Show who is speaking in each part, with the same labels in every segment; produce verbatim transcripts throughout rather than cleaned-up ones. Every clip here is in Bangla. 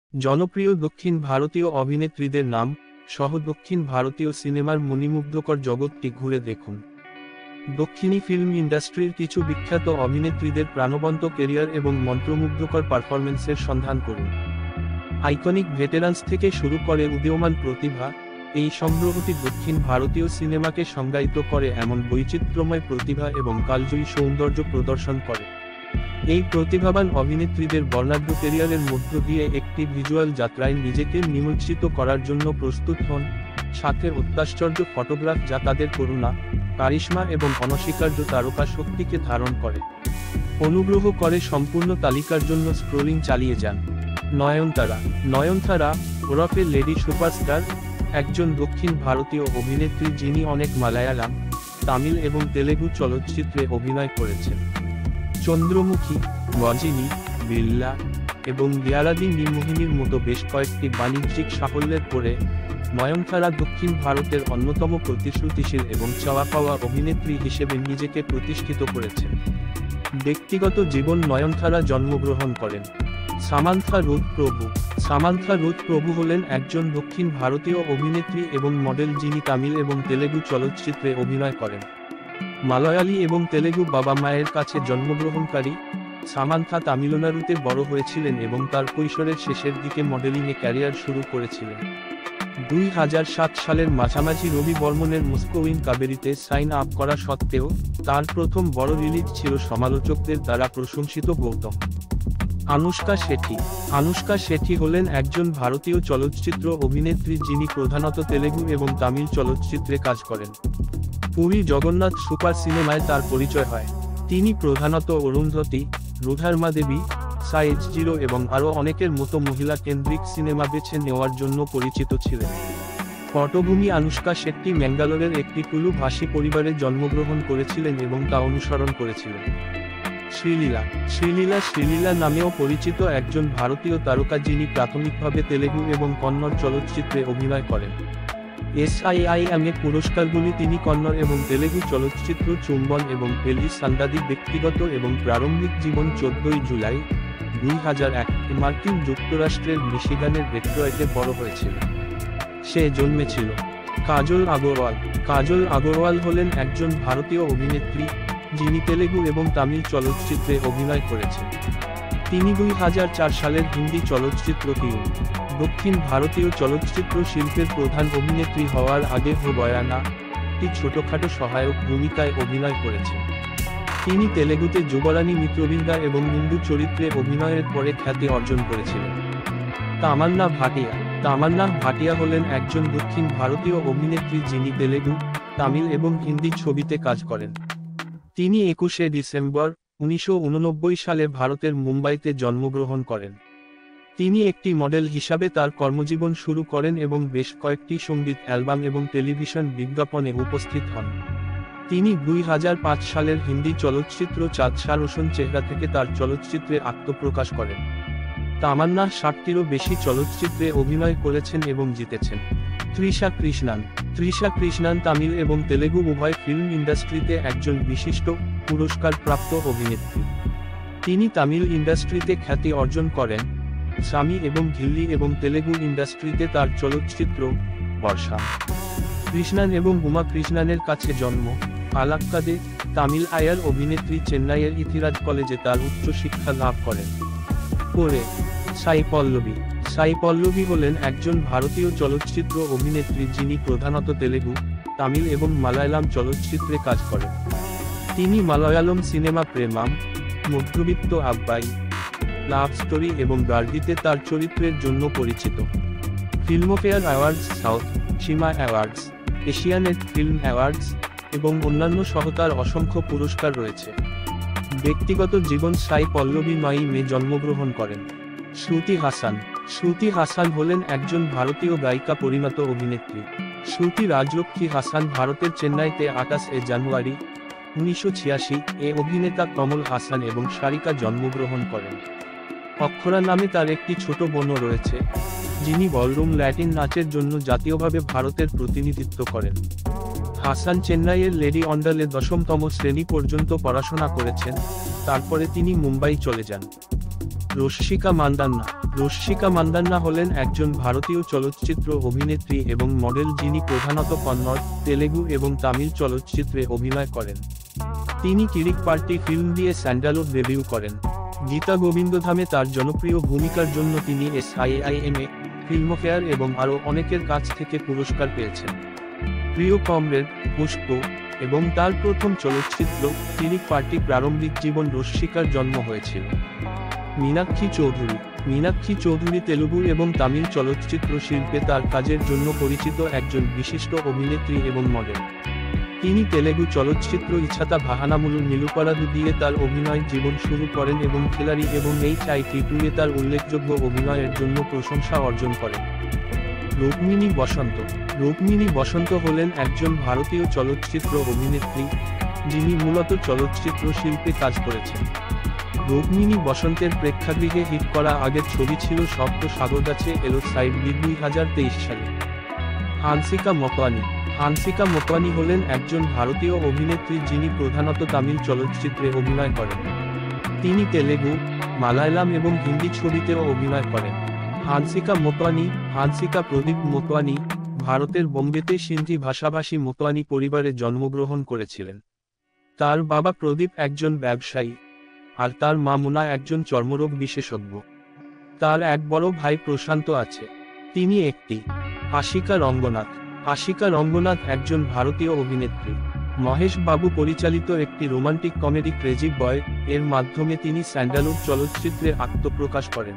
Speaker 1: জনপ্রিয় দক্ষিণ ভারতীয় অভিনেত্রীদের নাম সহ দক্ষিণ ভারতীয় সিনেমার মণিমুগ্ধকর জগৎটি ঘুরে দেখুন। দক্ষিণী ফিল্ম ইন্ডাস্ট্রির কিছু বিখ্যাত অভিনেত্রীদের প্রাণবন্ত কেরিয়ার এবং মন্ত্রমুগ্ধকর পারফরমেন্সের সন্ধান করুন। আইকনিক ভেটেরান্স থেকে শুরু করে উদীয়মান প্রতিভা, এই সংগ্রহটি দক্ষিণ ভারতীয় সিনেমাকে সংজ্ঞায়িত করে এমন বৈচিত্র্যময় প্রতিভা এবং কালজয়ী সৌন্দর্য প্রদর্শন করে। এই প্রতিভাবান অভিনেত্রীদের বর্ণাঢ্য ক্যারিয়ারের মধ্য দিয়ে একটি ভিজুয়াল যাত্রায় নিজেকে নিমজ্জিত করার জন্য প্রস্তুত হন, সাথে অত্যাশ্চর্য ফটোগ্রাফ যা তাদের করুণা, কারিশমা এবং অনস্বীকার্য তারকা শক্তিকে ধারণ করে। অনুগ্রহ করে সম্পূর্ণ তালিকার জন্য স্ক্রোলিং চালিয়ে যান। নয়নতারা নয়নতারা ওরফে লেডি সুপারস্টার একজন দক্ষিণ ভারতীয় অভিনেত্রী যিনি অনেক মালায়ালাম, তামিল এবং তেলেগু চলচ্চিত্রে অভিনয় করেছেন। চন্দ্রমুখী, গজিনী, বিল্লা এবং বিয়ারাদি নিমোহিনীর মতো বেশ কয়েকটি বাণিজ্যিক সাফল্যের পরে নয়নতারা দক্ষিণ ভারতের অন্যতম প্রতিশ্রুতিশীল এবং চাওয়া পাওয়া অভিনেত্রী হিসেবে নিজেকে প্রতিষ্ঠিত করেছেন। ব্যক্তিগত জীবন নয়নতারা জন্মগ্রহণ করেন Samantha Ruth Prabhu. Samantha Ruth Prabhu হলেন একজন দক্ষিণ ভারতীয় অভিনেত্রী এবং মডেল যিনি তামিল এবং তেলেগু চলচ্চিত্রে অভিনয় করেন। মালয়ালি এবং তেলেগু বাবা মায়ের কাছে জন্মগ্রহণকারী, সামান্থা তামিলনাড়ুতে বড় হয়েছিলেন এবং তার কৈশোরের শেষের দিকে মডেলিংয়ে ক্যারিয়ার শুরু করেছিলেন। দুই হাজার সাত সালের মাঝামাঝি রবি বর্মনের মুস্কোউইন কাবেরীতে সাইন আপ করা সত্ত্বেও তার প্রথম বড় রিলিজ ছিল সমালোচকদের দ্বারা প্রশংসিত গৌতম। আনুশকা শেঠি আনুশকা শেঠি হলেন একজন ভারতীয় চলচ্চিত্র অভিনেত্রী যিনি প্রধানত তেলেগু এবং তামিল চলচ্চিত্রে কাজ করেন। পুরী জগন্নাথ সুপার সিনেমায় তার পরিচয় হয়। তিনি প্রধানত অরুন্ধতী, রুধারমা দেবী, সাইজ জিরো এবং আরও অনেকের মতো মহিলা কেন্দ্রিক সিনেমা বেছে নেওয়ার জন্য পরিচিত ছিলেন। পটভূমি আনুশকা শেট্টি ম্যাঙ্গালোরের একটি তুলু ভাষী পরিবারে জন্মগ্রহণ করেছিলেন এবং তা অনুসরণ করেছিলেন। শ্রীলীলা শ্রীলীলা শ্রীলীলা নামেও পরিচিত একজন ভারতীয় তারকা যিনি প্রাথমিকভাবে তেলেগু এবং কন্নড় চলচ্চিত্রে অভিনয় করেন। এসআইআইএমএ পুরস্কারগুলি তিনি কন্নড় এবং তেলেগু চলচ্চিত্র চুম্বন এবং পেলি সান্দাদি ব্যক্তিগত এবং প্রারম্ভিক জীবন চোদ্দই জুলাই দুই হাজার এক মার্কিন যুক্তরাষ্ট্রের মিশিগানের ডেট্রয়েটে বড় হয়েছিল। সে জন্মেছিল। কাজল আগরওয়াল কাজল আগরওয়াল হলেন একজন ভারতীয় অভিনেত্রী যিনি তেলেগু এবং তামিল চলচ্চিত্রে অভিনয় করেছেন। তিনি দুই হাজার চার সালের হিন্দি চলচ্চিত্র ফিল্ম দক্ষিণ ভারতীয় চলচ্চিত্র শিল্পের প্রধান অভিনেত্রী হওয়ার আগে হো বয়ানা একটি ছোটখাটো সহায়ক ভূমিকায় অভিনয় করেছেন। তিনি তেলেগুতে যুবরানী মিত্রবৃন্দা এবং হিন্দু চরিত্রে অভিনয়ের পরে খ্যাতি অর্জন করেছিলেন। তামান্না ভাটিয়া তামান্না ভাটিয়া হলেন একজন দক্ষিণ ভারতীয় অভিনেত্রী যিনি তেলেগু, তামিল এবং হিন্দি ছবিতে কাজ করেন। তিনি একুশে ডিসেম্বর উনিশশো উননব্বই সালে ভারতের মুম্বাইতে জন্মগ্রহণ করেন। তিনি একটি মডেল হিসাবে তার কর্মজীবন শুরু করেন এবং বেশ কয়েকটি সঙ্গীত অ্যালবাম এবং টেলিভিশন বিজ্ঞাপনে উপস্থিত হন। তিনি দুই হাজার পাঁচ সালের হিন্দি চলচ্চিত্র চাঁদ সা রোশন চেহারা থেকে তার চলচ্চিত্রে আত্মপ্রকাশ করেন। তামান্না ষাটটিরও বেশি চলচ্চিত্রে অভিনয় করেছেন এবং জিতেছেন। তৃষা কৃষ্ণান তৃষা কৃষ্ণান তামিল এবং তেলেগু উভয় ফিল্ম ইন্ডাস্ট্রিতে একজন বিশিষ্ট পুরস্কারপ্রাপ্ত অভিনেত্রী। তিনি তামিল ইন্ডাস্ট্রিতে খ্যাতি অর্জন করেন স্বামী এবং ঘিল্লি এবং তেলেগু ইন্ডাস্ট্রিতে তার চলচ্চিত্র বর্ষা। কৃষ্ণান এবং উমা কৃষ্ণানের কাছে জন্ম পালাক্কাদে, তামিল আয়ার অভিনেত্রী চেন্নাইয়ের ইথিরাজ কলেজে তার উচ্চশিক্ষা লাভ করেন। পরে সাই পল্লবী সাই পল্লবী হলেন একজন ভারতীয় চলচ্চিত্র অভিনেত্রী যিনি প্রধানত তেলেগু, তামিল এবং মালায়ালাম চলচ্চিত্রে কাজ করেন। তিনি মালয়ালম সিনেমা প্রেমাম, মধ্যবিত্ত আব্বাই, লাভ স্টোরি এবং গার্গিতে তার চরিত্রের জন্য পরিচিত। Filmfare awards, south SIIMA awards, Asianet film awards এবং অন্যান্য সহ তার অসংখ্য পুরস্কার রয়েছে। ব্যক্তিগত জীবন সাই পল্লবী নয়ই মে জন্মগ্রহণ করেন। শ্রুতি হাসান শ্রুতি হাসান হলেন একজন ভারতীয় গায়িকা পরিণত অভিনেত্রী। শ্রুতি রাজলক্ষ্মী হাসান ভারতের চেন্নাইতে আঠাশে জানুয়ারি উনিশশো ছিয়াশি এ অভিনেতা কমল হাসান এবং সারিকা জন্মগ্রহণ করেন। অক্ষরা নামে তার একটি ছোট বোনও রয়েছে, যিনি বলরুম ল্যাটিন নাচের জন্য জাতীয়ভাবে ভারতের প্রতিনিধিত্ব করেন। হাসান চেন্নাইয়ের লেডি অন্ডালে দশমতম শ্রেণী পর্যন্ত পড়াশোনা করেছেন, তারপরে তিনি মুম্বাই চলে যান। রশ্মিকা মান্দান্না। রশ্মিকা মান্দান্না হলেন একজন ভারতীয় চলচ্চিত্র অভিনেত্রী এবং মডেল যিনি প্রধানত কন্নড়, তেলেগু এবং তামিল চলচ্চিত্রে অভিনয় করেন। তিনি কিরিক পার্টি ফিল্ম দিয়ে স্যান্ডালউড ডেবিউ করেন। গীতা গোবিন্দধামে তার জনপ্রিয় ভূমিকার জন্য তিনি এসআইআইএমএ, ফিল্মফেয়ার এবং আরও অনেকের কাছ থেকে পুরস্কার পেয়েছেন। প্রিয় কমরেড, পুষ্প এবং তার প্রথম চলচ্চিত্র কিরিক পার্টি প্রারম্ভিক জীবন রশ্মিকার জন্ম হয়েছিল। মীনাক্ষী চৌধুরী। মীনাক্ষী চৌধুরী তেলুগু এবং তামিল চলচ্চিত্র শিল্পে তার কাজের জন্য পরিচিত একজন বিশিষ্ট অভিনেত্রী এবং মডেল। তিনি তেলেগু চলচ্চিত্র ইছাতা ভাহানামুলু নীলুপারাদু দিয়ে তার অভিনয় জীবন শুরু করেন এবং খিলাড়ি এবং এইচ আই টি টু এ তার উল্লেখযোগ্য অভিনয়ের জন্য প্রশংসা অর্জন করেন। রুক্মিণী বসন্ত। রুক্মিণী বসন্ত হলেন একজন ভারতীয় চলচ্চিত্র অভিনেত্রী, যিনি মূলত চলচ্চিত্র শিল্পে কাজ করেছেন। রুক্মিণী বসন্তের প্রেক্ষাগৃহে হিট করা আগের ছবি ছিল সপ্ত সাগরগাছে এলো সাইড বি দুই হাজার তেইশ সালে। হানসিকা মোটওয়ানি। হানসিকা মোটওয়ানি হলেন একজন ভারতীয় অভিনেত্রী যিনি প্রধানত তামিল চলচ্চিত্রে অভিনয় করেন। তিনি তেলেগু, মালায়ালাম এবং হিন্দি ছবিতেও অভিনয় করেন। হানসিকা মোটওয়ানি, হানসিকা প্রদীপ মোটওয়ানি, ভারতের বোম্বেতে সিন্ধি ভাষাভাষী মোটওয়ানি পরিবারে জন্মগ্রহণ করেছিলেন। তার বাবা প্রদীপ একজন ব্যবসায়ী, আর তার মা মুনা একজন চর্মরোগ বিশেষজ্ঞ। তার এক বড় ভাই প্রশান্ত আছে। তিনি একটি আশিকা রঙ্গনাথ। আশিকা রঙ্গনাথ একজন ভারতীয় অভিনেত্রী। মহেশ বাবু পরিচালিত একটি রোমান্টিক কমেডি ক্রেজি বয় এর মাধ্যমে তিনি স্যান্ডালউড চলচ্চিত্রে আত্মপ্রকাশ করেন।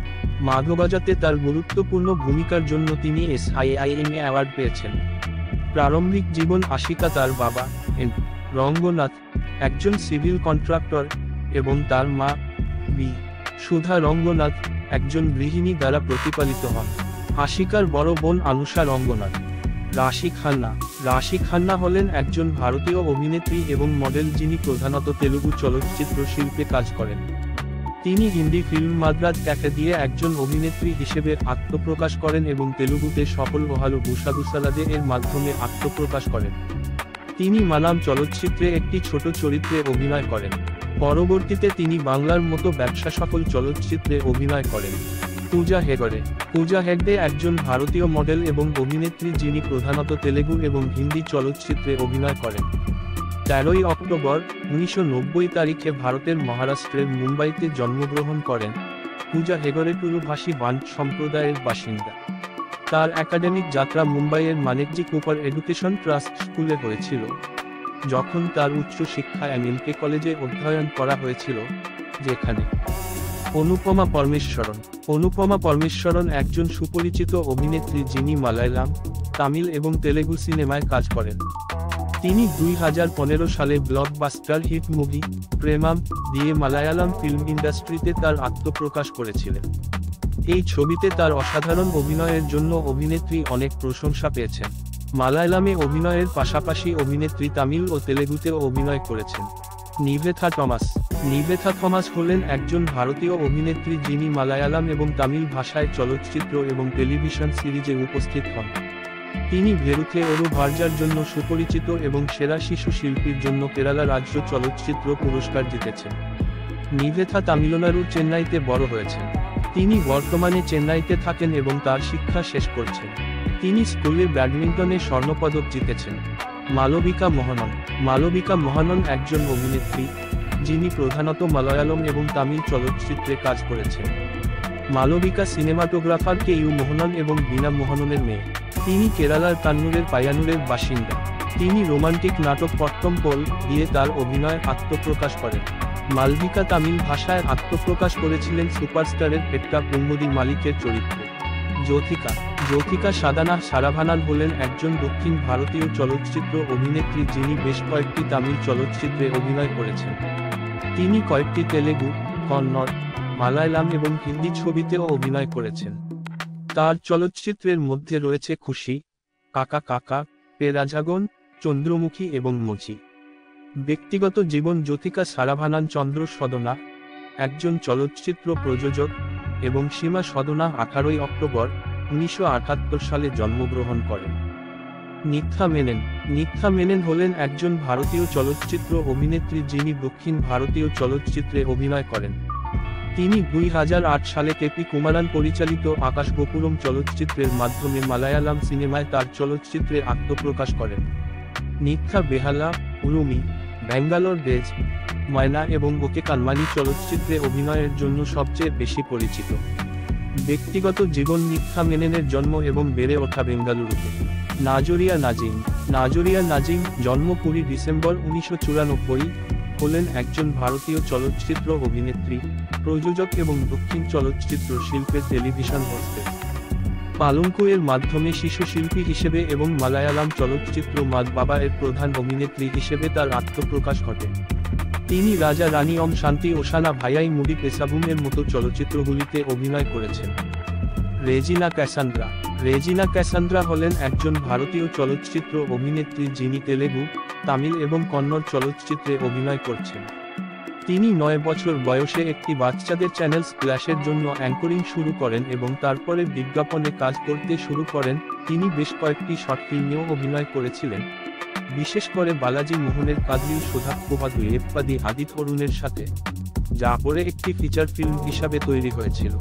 Speaker 1: মাধবাজাতে তার গুরুত্বপূর্ণ ভূমিকার জন্য তিনি এসআইআইএমএ অ্যাওয়ার্ড পেয়েছেন। প্রারম্ভিক জীবন আশিকা তার বাবা এন রঙ্গনাথ একজন সিভিল কন্ট্রাক্টর এবং তার মা বি সুধা রঙ্গনাথ একজন গৃহিণী দ্বারা প্রতিপালিত হন। আশিকার বড় বোন আনুষা রঙ্গনাথ। রাশি খান্না। রাশি খান্না হলেন একজন ভারতীয় অভিনেত্রী এবং মডেল যিনি প্রধানত তেলুগু চলচ্চিত্র শিল্পে কাজ করেন। তিনি হিন্দি ফিল্ম মাদ্রাজ ক্যাফে দিয়ে একজন অভিনেত্রী হিসেবে আত্মপ্রকাশ করেন এবং তেলুগুতে সফল ওহালো বুসাদুসালাদে এর মাধ্যমে আত্মপ্রকাশ করেন। তিনি মালাম চলচ্চিত্রে একটি ছোট চরিত্রে অভিনয় করেন। পরবর্তীতে তিনি বাংলার মতো ব্যবসা সফল চলচ্চিত্রে অভিনয় করেন। পূজা হেগড়ে। পূজা হেগড়ে একজন ভারতীয় মডেল এবং অভিনেত্রী যিনি প্রধানত তেলেগু এবং হিন্দি চলচ্চিত্রে অভিনয় করেন। তেরোই অক্টোবর উনিশশো নব্বই তারিখে ভারতের মহারাষ্ট্রের মুম্বাইতে জন্মগ্রহণ করেন। পূজা হেগড়ে তুলুভাষী বান্ট সম্প্রদায়ের বাসিন্দা। তার একাডেমিক যাত্রা মুম্বাইয়ের মানেকজি কুপার এডুকেশন ট্রাস্ট স্কুলে হয়েছিল। যখন তার উচ্চ শিক্ষা এমএমকে কলেজে অধ্যয়ন করা হয়েছিল, যেখানে অনুপমা পরমেশ্বরন। অনুপমা পরমেশ্বরন একজন সুপরিচিত অভিনেত্রী যিনি মালায়ালাম, তামিল এবং তেলেগু সিনেমায় কাজ করেন। তিনি দুই হাজার পনেরো সালে ব্লকবাস্টার হিট মুভি প্রেমাম দিয়ে মালায়ালাম ফিল্ম ইন্ডাস্ট্রিতে তার আত্মপ্রকাশ করেছিলেন। এই ছবিতে তার অসাধারণ অভিনয়ের জন্য অভিনেত্রী অনেক প্রশংসা পেয়েছেন। মালায়ালামে অভিনয়ের পাশাপাশি অভিনেত্রী তামিল ও তেলেগুতেও অভিনয় করেছেন। নিভেথা থমাস। নিভেথা থমাস হলেন একজন ভারতীয় অভিনেত্রী যিনি মালায়ালাম এবং তামিল ভাষায় চলচ্চিত্র এবং টেলিভিশন সিরিজে উপস্থিত হন। তিনি ভেরুথে ওরু ভার্জার জন্য সুপরিচিত এবং সেরা শিশু শিল্পীর জন্য কেরালা রাজ্য চলচ্চিত্র পুরস্কার জিতেছেন। নিভেথা তামিলনাড়ুর চেন্নাইতে বড় হয়েছেন। তিনি বর্তমানে চেন্নাইতে থাকেন এবং তার শিক্ষা শেষ করছেন। তিনি স্কুলে ব্যাডমিন্টনে স্বর্ণপদক জিতেছেন। মালবিকা মোহনন। মালবিকা মোহনন একজন অভিনেত্রী যিনি প্রধানত মালয়ালম এবং তামিল চলচ্চিত্রে কাজ করেছেন। Malavika cinematographer K U Mohanan এবং বীণা মোহননের মেয়ে। তিনি কেরালার কান্নুরের পায়ানুরের বাসিন্দা। তিনি রোমান্টিক নাটক পট্টম পোল দিয়ে তার অভিনয় আত্মপ্রকাশ করেন। মালবিকা তামিল ভাষায় আত্মপ্রকাশ করেছিলেন সুপারস্টারের পেট্টা কুমুদি মালিকের চরিত্রে। জ্যোথিকা। জ্যোথিকা সাদানা সারাভানান হলেন একজন দক্ষিণ ভারতীয় চলচ্চিত্র অভিনেত্রী যিনি বেশ কয়েকটি তামিল চলচ্চিত্রে অভিনয় করেছেন। তিনি কয়েকটি তেলেগু, কন্নড়, মালায়ালাম এবং হিন্দি ছবিতেও অভিনয় করেছেন। তার চলচ্চিত্রের মধ্যে রয়েছে খুশি, কাকা কাকা, পেরাজাগন, চন্দ্রমুখী এবং মুচি। ব্যক্তিগত জীবন। জ্যোথিকা সারাভানান চন্দ্র সদনা একজন চলচ্চিত্র প্রযোজক এবং সীমা সদনা আঠারোই অক্টোবর উনিশশো আটাত্তর সালে জন্মগ্রহণ করেন। নিথা মেনন। নিথা মেনন হলেন একজন ভারতীয় চলচ্চিত্র অভিনেত্রী যিনি দক্ষিণ ভারতীয় চলচ্চিত্রে অভিনয় করেন। তিনি দুই হাজার আট সালে কেপি কুমারান পরিচালিত আকাশ গোপুরম চলচ্চিত্রের মাধ্যমে মালায়ালাম সিনেমায় তার চলচ্চিত্রে আত্মপ্রকাশ করেন। নিথা বেহালা, উরুমি, ব্যাঙ্গালোর ডেজ, ময়না এবং ওকে কানমানি চলচ্চিত্রে অভিনয়ের জন্য সবচেয়ে বেশি পরিচিত। ব্যক্তিগত জীবন: নিথা মেননের জন্ম এবং বেড়ে ওঠা বেঙ্গালুরুতে। নাজরিয়া নাজিম নাজরিয়া নাজিম জন্ম কুড়ি ডিসেম্বর উনিশশো চুরানব্বই, হলেন একজন ভারতীয় চলচ্চিত্র অভিনেত্রী, প্রযোজক এবং দক্ষিণ চলচ্চিত্র শিল্পের টেলিভিশন হোস্টেস। পালঙ্কু এর মাধ্যমে শিশু শিল্পী হিসেবে এবং মালায়ালাম চলচ্চিত্র মাদ বাবা এর প্রধান অভিনেত্রী হিসেবে তার আত্মপ্রকাশ ঘটে। তিনি রাজা রানী, ওম শান্তি, ওশানা ভাইয়াই মুডি পেসাবুম এর মতো চলচ্চিত্রগুলিতে অভিনয় করেছেন। রেজিনা ক্যাসান্দ্রা রেজিনা ক্যাসান্দ্রা হলেন একজন ভারতীয় চলচ্চিত্র অভিনেত্রী যিনি তেলেগু, তামিল এবং কন্নড় চলচ্চিত্রে অভিনয় করছেন। তিনি নয় বছর বয়সে একটি বাচ্চাদের চ্যানেল স্প্ল্যাশের জন্য অ্যাঙ্করিং শুরু করেন এবং তারপরে বিজ্ঞাপনে কাজ করতে শুরু করেন। তিনি বেশ কয়েকটি শর্ট ফিল্মেও অভিনয় করেছিলেন, বিশেষ করে বালাজি মোহনের কাদরিল সোধাক্কোভাদু এপ্পাদি আদিত অরুণের সাথে, যা পরে একটি ফিচার ফিল্ম হিসাবে তৈরি হয়েছিল।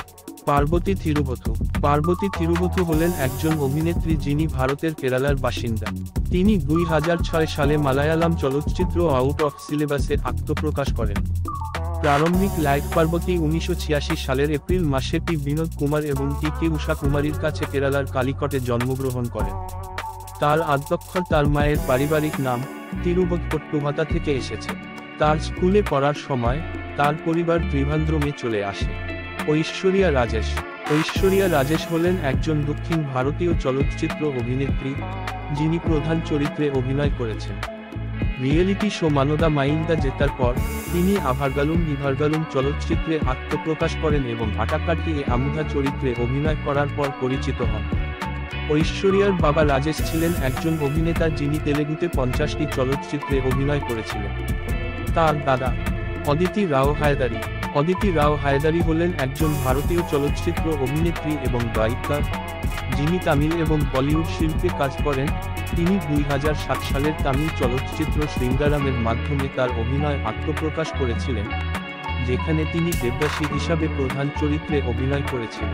Speaker 1: পার্বতী থিরুভথু পার্বতী থিরুভথু হলেন একজন অভিনেত্রী যিনি ভারতের কেরালার বাসিন্দা। তিনি দুই হাজার ছয় সালে মালায়ালাম চলচ্চিত্র আউট অফ সিলেবাসে আত্মপ্রকাশ করেন। প্রারম্ভিক লাইফ: পার্বতী উনিশশো ছিয়াশি সালের এপ্রিল মাসে টি বিনোদ কুমার এবং টি কে উষা কুমারীর কাছে কেরালার কালিকটে জন্মগ্রহণ করেন। তার আদ্যক্ষর তার মায়ের পারিবারিক নাম তিরুভট্টভাতা থেকে এসেছে। তার স্কুলে পড়ার সময় তার পরিবার ত্রিভান্দ্রমে চলে আসে। ঐশ্বরিয়া রাজেশ ঐশ্বরিয়া রাজেশ হলেন একজন দক্ষিণ ভারতীয় চলচ্চিত্র অভিনেত্রী, যিনি প্রধান চরিত্রে অভিনয় করেছেন। রিয়েলিটি শো মানোদা মাইন্দা জেতার পর তিনি আভারগালুম নিভারগালুম চলচ্চিত্রে আত্মপ্রকাশ করেন এবং আটাকাটি এ আমুধা চরিত্রে অভিনয় করার পর পরিচিত হন। ঐশ্বরিয়ার বাবা রাজেশ ছিলেন একজন অভিনেতা যিনি তেলেগুতে পঞ্চাশটি চলচ্চিত্রে অভিনয় করেছিলেন। তার দাদা অদিতি রাও হায়দারি অদিতি রাও হায়দারি হলেন একজন ভারতীয় চলচ্চিত্র অভিনেত্রী এবং গায়িকা, যিনি তামিল এবং বলিউড শিল্পে কাজ করেন। তিনি দুই হাজার সাত সালের তামিল চলচ্চিত্র শৃঙ্গারামের মাধ্যমে তার অভিনয় আত্মপ্রকাশ করেছিলেন, যেখানে তিনি দেবদাসী হিসাবে প্রধান চরিত্রে অভিনয় করেছিলেন।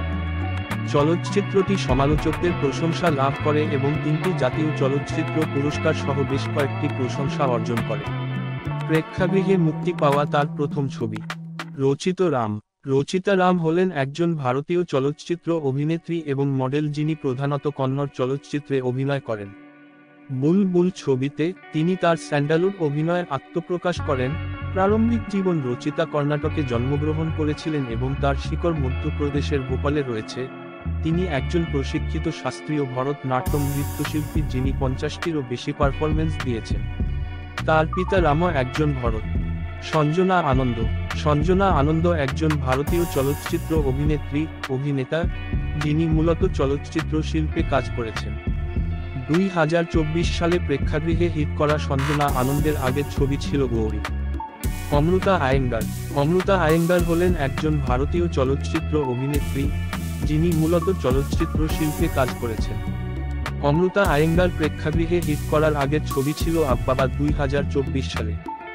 Speaker 1: চলচ্চিত্রটি সমালোচকদের প্রশংসা লাভ করে এবং তিনটি জাতীয় চলচ্চিত্র পুরস্কার সহ বেশ কয়েকটি প্রশংসা অর্জন করে। প্রেক্ষাগৃহে মুক্তি পাওয়া তার প্রথম ছবি। রচিত রাম রচিতা রাম হলেন একজন ভারতীয় চলচ্চিত্র অভিনেত্রী এবং মডেল যিনি প্রধানত কন্নড় চলচ্চিত্রে অভিনয় করেন। বুলবুল ছবিতে তিনি তার স্যান্ডালউড অভিনয়ে আত্মপ্রকাশ করেন। প্রারম্ভিক জীবন: রচিতা কর্ণাটকে জন্মগ্রহণ করেছিলেন এবং তার শিকড় মধ্যপ্রদেশের ভোপালে রয়েছে। তিনি একজন প্রশিক্ষিত শাস্ত্রীয় ভরতনাট্যম নৃত্যশিল্পী যিনি পঞ্চাশটিরও বেশি পারফরমেন্স দিয়েছেন। তার পিতা রাম একজন ভরত। সঞ্জনা আনন্দ সঞ্জনা আনন্দ একজন ভারতীয় চলচ্চিত্র অভিনেত্রী, অভিনেতা, যিনি মূলত চলচ্চিত্র শিল্পে কাজ করেছেন। দুই হাজার চব্বিশ সালে প্রেক্ষাগৃহে হিট করা সঞ্জনা আনন্দের আগের ছবি ছিল গৌরী। অমৃতা আয়েঙ্গার অমৃতা আয়েঙ্গার হলেন একজন ভারতীয় চলচ্চিত্র অভিনেত্রী, যিনি মূলত চলচ্চিত্র শিল্পে কাজ করেছেন। অমৃতা আয়েঙ্গার প্রেক্ষাগৃহে হিট করার আগের ছবি ছিল আব্বাবা দুই হাজার চব্বিশ সালে।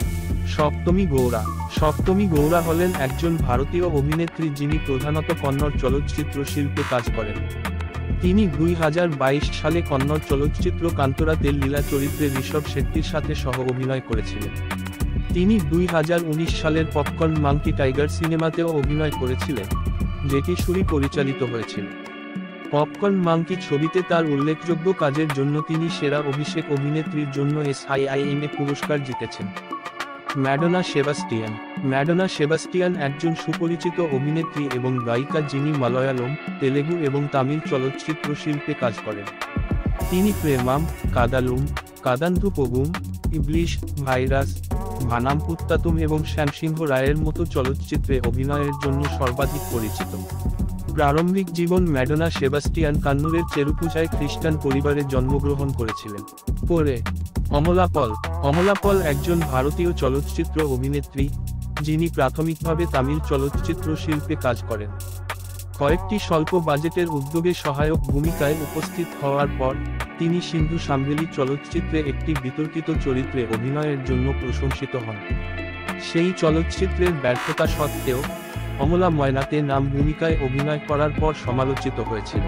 Speaker 1: সপ্তমী গৌড়া সপ্তমী গৌড়া হলেন একজন ভারতীয় অভিনেত্রী যিনি প্রধানত কন্নড় চলচ্চিত্র শিল্পে কাজ করেন। তিনি দুই হাজার বাইশ সালে কন্নড় চলচ্চিত্র কান্তরাতে লীলা চরিত্রে ঋষভ শেট্টির সাথে সহ অভিনয় করেছিলেন। তিনি দুই হাজার উনিশ সালের পপকর্ন মাঙ্কি টাইগার সিনেমাতেও অভিনয় করেছিলেন, যেটি সুরি পরিচালিত হয়েছিল। পপকর্ন মাঙ্কি ছবিতে তার উল্লেখযোগ্য কাজের জন্য তিনি সেরা অভিষেক অভিনেত্রীর জন্য S I I M A পুরস্কার জিতেছেন। ম্যাডোনা সেবাস্টিয়ান ম্যাডোনা সেবাস্টিয়ান একজন সুপরিচিত অভিনেত্রী এবং গায়িকা যিনি মালয়ালম, তেলেগু এবং তামিল চলচ্চিত্র শিল্পে কাজ করেন। তিনি প্রেমাম, কাদালুম, কাদান্ধু পগুম, ইবলিশ, ভাইরাস, ভানামপুত্তাতুম এবং শ্যামসিংহ রায়ের মতো চলচ্চিত্রে অভিনয়ের জন্য সর্বাধিক পরিচিত। প্রারম্ভিক জীবন: ম্যাডোনা সেবাস্টিয়ান কান্নুরের চেরুপুজায় খ্রিস্টান পরিবারে জন্মগ্রহণ করেছিলেন। পরে অমলা পল অমলা পল একজন ভারতীয় চলচ্চিত্র অভিনেত্রী, যিনি প্রাথমিকভাবে তামিল চলচ্চিত্র শিল্পে কাজ করেন। কয়েকটি স্বল্প বাজেটের উদ্যোগে সহায়ক ভূমিকায় উপস্থিত হওয়ার পর তিনি সিন্ধু সামভেলি চলচ্চিত্রে একটি বিতর্কিত চরিত্রে অভিনয়ের জন্য প্রশংসিত হন। সেই চলচ্চিত্রের ব্যর্থতা সত্ত্বেও অমলা ময়নাতে নাম ভূমিকায় অভিনয় করার পর সমালোচিত হয়েছিল।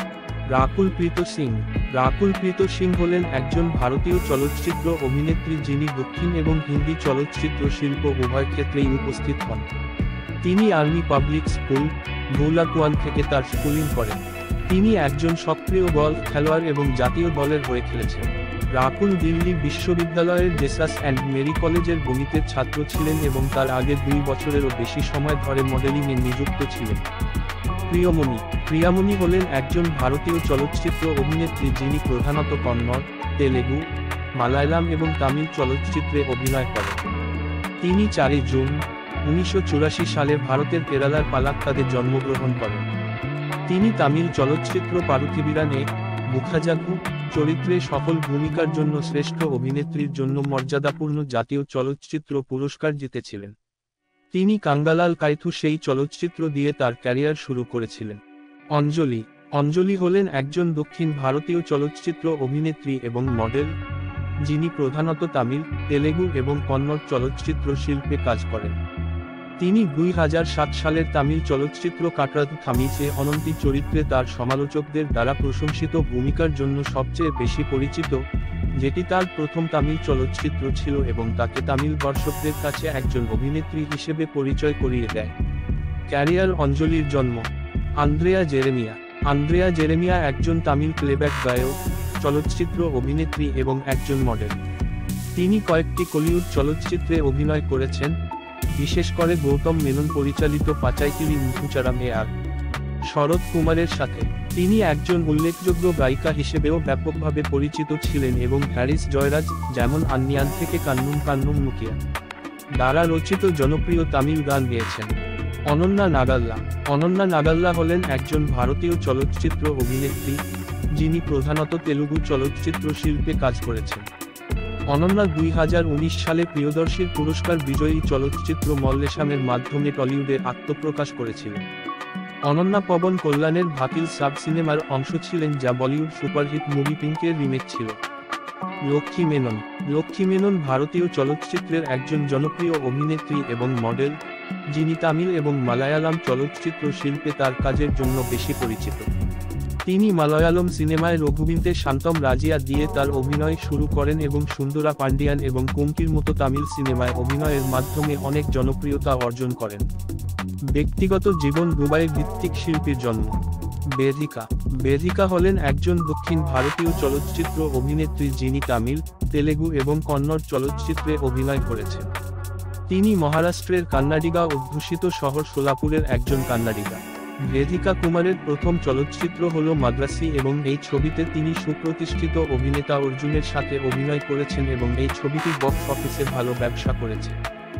Speaker 1: রাকুল প্রীত সিং রাকুল প্রীত সিং হলেন একজন ভারতীয় চলচ্চিত্র অভিনেত্রী যিনি দক্ষিণ এবং হিন্দি চলচ্চিত্র শিল্প উভয় ক্ষেত্রেই উপস্থিত হন। তিনি আর্মি পাবলিক স্কুল, ভৌলাকুয়ান থেকে তার স্কুলিং করেন। তিনি একজন সক্রিয় গলফ খেলোয়াড় এবং জাতীয় দলের হয়ে খেলেছেন। রাকুল দিল্লি বিশ্ববিদ্যালয়ের জেসাস অ্যান্ড মেরি কলেজের গণিতের ছাত্র ছিলেন এবং তার আগে দুই বছরেরও বেশি সময় ধরে মডেলিংয়ে নিযুক্ত ছিলেন। প্রিয়মণি প্রিয়ামণি হলেন একজন ভারতীয় চলচ্চিত্র অভিনেত্রী যিনি প্রধানত কন্নড়, তেলেগু, মালায়ালাম এবং তামিল চলচ্চিত্রে অভিনয় করেন। তিনি চারই জুন উনিশশো চুরাশি সালে ভারতের কেরালার পালাক্কাদে জন্মগ্রহণ করেন। তিনি তামিল চলচ্চিত্র পারুথিবিরানে মুখাজাগু চরিত্রে সফল ভূমিকার জন্য শ্রেষ্ঠ অভিনেত্রীর জন্য মর্যাদাপূর্ণ জাতীয় চলচ্চিত্র পুরস্কার জিতেছিলেন। তিনি কাঙ্গালাল কাইথু সেই চলচ্চিত্র দিয়ে তার ক্যারিয়ার শুরু করেছিলেন। অঞ্জলি অঞ্জলি হলেন একজন দক্ষিণ ভারতীয় চলচ্চিত্র অভিনেত্রী এবং মডেল, যিনি প্রধানত তামিল, তেলেগু এবং কন্নড় চলচ্চিত্র শিল্পে কাজ করেন। তিনি দুই হাজার সাত সালের তামিল চলচ্চিত্র কাটরাথু থামিচে অনন্তি চরিত্রে তার সমালোচকদের দ্বারা প্রশংসিত ভূমিকার জন্য সবচেয়ে বেশি পরিচিত, যেটি তার প্রথম তামিল চলচ্চিত্র ছিল এবং তাকে তামিল দর্শকদের কাছে একজন অভিনেত্রী হিসেবে পরিচয় করিয়ে দেয়। ক্যারিয়ার অঞ্জলির জন্ম আন্দ্রেয়া জেরেমিয়া আন্দ্রেয়া জেরেমিয়া একজন তামিল প্লেব্যাক গায়ক, চলচ্চিত্র অভিনেত্রী এবং একজন মডেল। তিনি কয়েকটি কলিউড চলচ্চিত্রে অভিনয় করেছেন, বিশেষ করে গৌতম মেনন পরিচালিত পাচাইকিলি মুথুচারাম এ আর শরৎ কুমারের সাথে। তিনি একজন উল্লেখযোগ্য গায়িকা হিসেবেও ব্যাপকভাবে পরিচিত ছিলেন এবং হ্যারিস জয়রাজ, যেমন আন্নিয়ান থেকে কান্নুম কান্নুম মুকিয়া দ্বারা রচিত জনপ্রিয় তামিল গান গেয়েছেন। অনন্যা নাগাল্লা অনন্যা নাগাল্লা হলেন একজন ভারতীয় চলচ্চিত্র অভিনেত্রী, যিনি প্রধানত তেলুগু চলচ্চিত্র শিল্পে কাজ করেছেন। অনন্যা দুই হাজার উনিশ সালে প্রিয়দর্শীর পুরস্কার বিজয়ী চলচ্চিত্র মল্লেশামের মাধ্যমে টলিউডে আত্মপ্রকাশ করেছিলেন। অনন্যা পবন কল্যাণের ভাকিল সাব সিনেমার অংশ ছিলেন, যা বলিউড সুপারহিট মুভি পিঙ্কের রিমেক ছিল। লক্ষ্মী মেনন লক্ষ্মী মেনন ভারতীয় চলচ্চিত্রের একজন জনপ্রিয় অভিনেত্রী এবং মডেল, যিনি তামিল এবং মালায়ালাম চলচ্চিত্র শিল্পে তার কাজের জন্য বেশি পরিচিত। তিনি মালয়ালম সিনেমায় রঘুবীন্তে শান্তম রাজিয়া দিয়ে তার অভিনয় শুরু করেন এবং সুন্দরা পান্ডিয়ান এবং কুমকির মতো তামিল সিনেমায় অভিনয়ের মাধ্যমে অনেক জনপ্রিয়তা অর্জন করেন। ব্যক্তিগত জীবন দুবাই ভিত্তিক শিল্পীর জন্ম বেদিকা বেদিকা হলেন একজন দক্ষিণ ভারতীয় চলচ্চিত্র অভিনেত্রী যিনি তামিল, তেলেগু এবং কন্নড় চলচ্চিত্রে অভিনয় করেছেন। তিনি মহারাষ্ট্রের কান্নাডিগা অধ্যুষিত শহর সোলাপুরের একজন কান্নাডিগা। বেদিকা কুমারের প্রথম চলচ্চিত্র হল মাদ্রাসি এবং এই ছবিতে তিনি সুপ্রতিষ্ঠিত অভিনেতা অর্জুনের সাথে অভিনয় করেছেন এবং এই ছবিটি বক্স অফিসে ভালো ব্যবসা করেছে।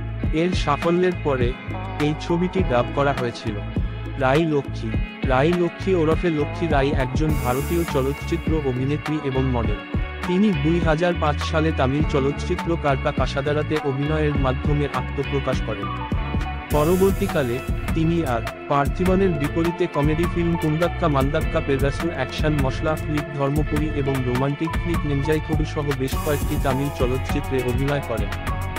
Speaker 1: এর সাফল্যের পরে এই ছবিটি ডাব করা হয়েছিল। রাই লক্ষ্মী রাই লক্ষ্মী ওরফে লক্ষ্মী রাই একজন ভারতীয় চলচ্চিত্র অভিনেত্রী এবং মডেল। তিনি দুই হাজার পাঁচ সালে তামিল চলচ্চিত্র কারকা কাসাদারাতে অভিনয়ের মাধ্যমে আত্মপ্রকাশ করেন। পরবর্তীকালে তিনি আর পার্থিবনের বিপরীতে comedy film Kundakka Mandakka Perarasu, action masala flick Dharmapuri এবং রোমান্টিক ফ্লিক নেঞ্জাইথবু সহ বেশ কয়েকটি তামিল চলচ্চিত্রে অভিনয় করেন।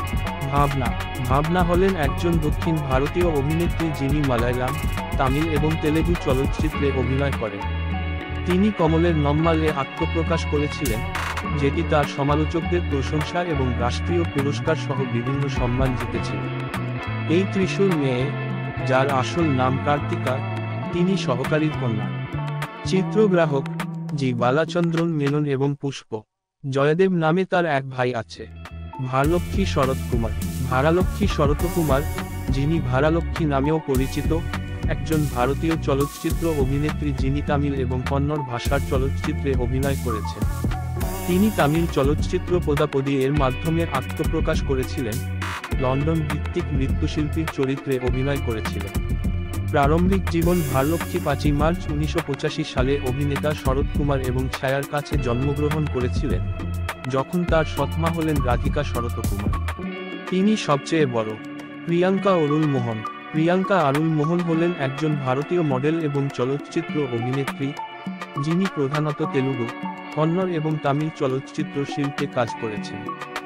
Speaker 1: ভাবনা ভাবনা হলেন একজন দক্ষিণ ভারতীয় অভিনেত্রী যিনি মালায়ালাম, তামিল এবং তেলেগু চলচ্চিত্রে অভিনয় করেন। তিনি কমলের নম্মালে আত্মপ্রকাশ করেছিলেন, যেটি তার সমালোচকদের প্রশংসা এবং রাষ্ট্রীয় পুরস্কার সহ বিভিন্ন সম্মান জিতেছিল। এই ত্রিশূল মেয়ে, যার আসল নাম কার্তিকা, তিনি সহকারীর কন্যা। চিত্রগ্রাহক জি বালাচন্দ্রন মেনন এবং পুষ্প জয়দেব নামে তার এক ভাই আছে। ভারলক্ষ্মী শরৎ কুমার ভারালক্ষ্মী শরৎ কুমার, যিনি ভারালক্ষ্মী নামেও পরিচিত, একজন ভারতীয় চলচ্চিত্র অভিনেত্রী যিনি তামিল এবং কন্নড় ভাষার চলচ্চিত্রে অভিনয় করেছেন। তিনি তামিল চলচ্চিত্র পদাপদি এর মাধ্যমে আত্মপ্রকাশ করেছিলেন। লন্ডন ভিত্তিক নৃত্যশিল্পীর চরিত্রে অভিনয় করেছিলেন। প্রারম্ভিক জীবন ভারলক্ষ্মী পাঁচই মার্চ উনিশশো পঁচাশি সালে অভিনেতা শরৎ কুমার এবং ছায়ার কাছে জন্মগ্রহণ করেছিলেন, যখন তার সৎমা হলেন রাধিকা শরৎ কুমার। তিনি সবচেয়ে বড়। প্রিয়াঙ্কা অরুল মোহন প্রিয়াঙ্কা আরুল মোহন হলেন একজন ভারতীয় মডেল এবং চলচ্চিত্র অভিনেত্রী, যিনি প্রধানত তেলুগু, কন্নড় এবং তামিল চলচ্চিত্র শিল্পে কাজ করেছেন।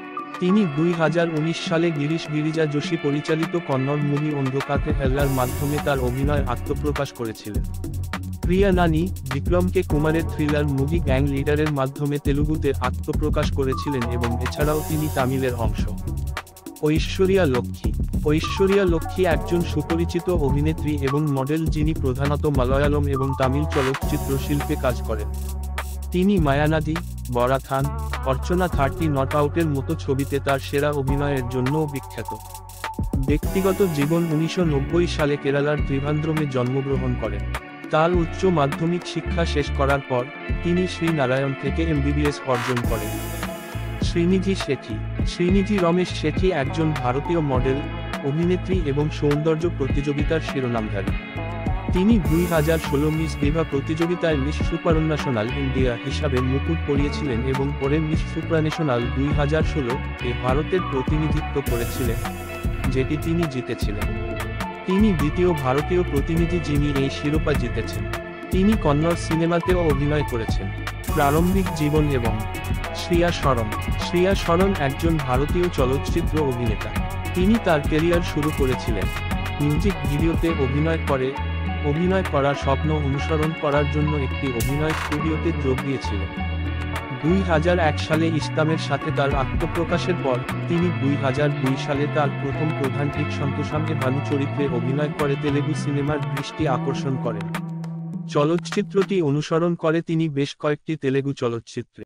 Speaker 1: তিনি দুই হাজার উনিশ সালে গিরিশ গিরিজা যোশী পরিচালিত কন্নড় মুভি অন্ধকাতে হেল্লার মাধ্যমে তার অভিনয়ের আত্মপ্রকাশ করেছিলেন। প্রিয়া নানি বিক্রম কে কুমারের থ্রিলার মুভি গ্যাং লিডারের মাধ্যমে তেলুগুতে আত্মপ্রকাশ করেছিলেন এবং এছাড়াও তিনি তামিলের অংশ। ঐশ্বরিয়া লক্ষ্মী ঐশ্বরিয়া লক্ষ্মী একজন সুপরিচিত অভিনেত্রী এবং মডেল যিনি প্রধানত মালয়ালম এবং তামিল চলচ্চিত্র শিল্পে কাজ করেন। তিনি মায়ানাদি, বরাথান, অর্চনা থার্টি নট আউটের মতো ছবিতে তার সেরা অভিনয়ের জন্যও বিখ্যাত। ব্যক্তিগত জীবন উনিশশো নব্বই সালে কেরালার ত্রিভান্দ্রমে জন্মগ্রহণ করেন। তার উচ্চ মাধ্যমিক শিক্ষা শেষ করার পর তিনি শ্রীনারায়ণ থেকে এমবিবিএস অর্জন করেন। শ্রীনিধি শেঠি শ্রীনিধি রমেশ শেঠি একজন ভারতীয় মডেল, অভিনেত্রী এবং সৌন্দর্য প্রতিযোগিতার শিরোনামধারী। তিনি দুই হাজার ষোলো মিস বিভা প্রতিযোগিতায় মিস সুপারন্যাশনাল ইন্ডিয়া হিসাবে মুকুট পরিয়েছিলেন এবং পরে মিস সুপ্রান্যাশনাল দুই হাজার ষোলো এ ভারতের প্রতিনিধিত্ব করেছিলেন, যেটি তিনি জিতেছিলেন। তিনি দ্বিতীয় ভারতীয় প্রতিনিধি যিনি এই শিরোপা জিতেছেন। তিনি কন্নড় সিনেমাতেও অভিনয় করেছেন। প্রারম্ভিক জীবন এবং শ্রিয়া শরণ শ্রিয়া শরণ একজন ভারতীয় চলচ্চিত্র অভিনেতা। তিনি তার ক্যারিয়ার শুরু করেছিলেন মিউজিক ভিডিওতে অভিনয় করে। অভিনয় করার স্বপ্ন অনুসরণ করার জন্য একটি অভিনয় স্টুডিওতে যোগ দিয়েছিলেন। দুই হাজার এক সালে ইসলামের সাথে তার আত্মপ্রকাশের পর তিনি দুই হাজার দুই সালে তার প্রথম প্রধান ঠিক সন্তোষামে ভানু চরিত্রে অভিনয় করে তেলেগু সিনেমার দৃষ্টি আকর্ষণ করেন। চলচ্চিত্রটি অনুসরণ করে তিনি বেশ কয়েকটি তেলেগু চলচ্চিত্রে